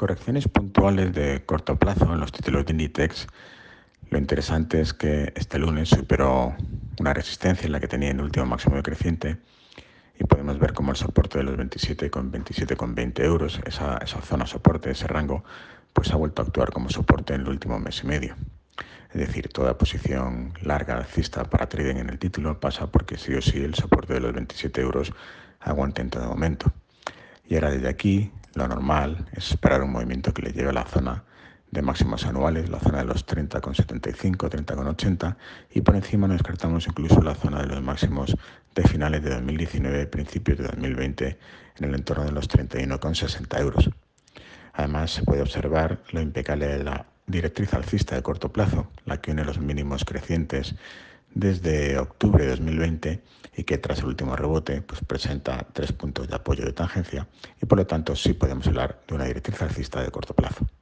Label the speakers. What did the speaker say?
Speaker 1: correcciones puntuales de corto plazo en los títulos de Inditex, lo interesante es que este lunes superó una resistencia en la que tenía el último máximo decreciente y podemos ver como el soporte de los 27,20 euros, esa zona soporte, ese rango, pues ha vuelto a actuar como soporte en el último mes y medio. Es decir, toda posición larga alcista para trading en el título pasa porque sí o sí el soporte de los 27 euros aguanta en todo momento. Y ahora desde aquí lo normal es esperar un movimiento que le lleve a la zona de máximos anuales, la zona de los 30,75, 30,80 y por encima no descartamos incluso la zona de los máximos de finales de 2019, principios de 2020 en el entorno de los 31,60 euros. Además se puede observar lo impecable de la directriz alcista de corto plazo, la que une los mínimos crecientes desde octubre de 2020 y que tras el último rebote pues presenta 3 puntos de apoyo de tangencia y por lo tanto sí podemos hablar de una directriz alcista de corto plazo.